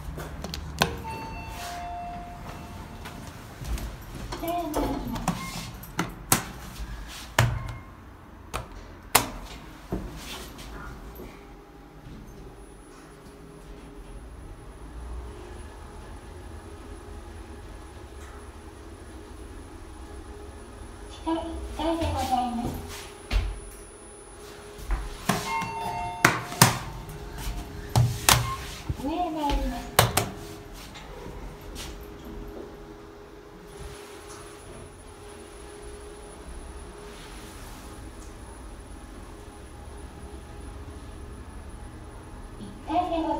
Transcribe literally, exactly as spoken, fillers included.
台でございます。上へ参ります。台でございます。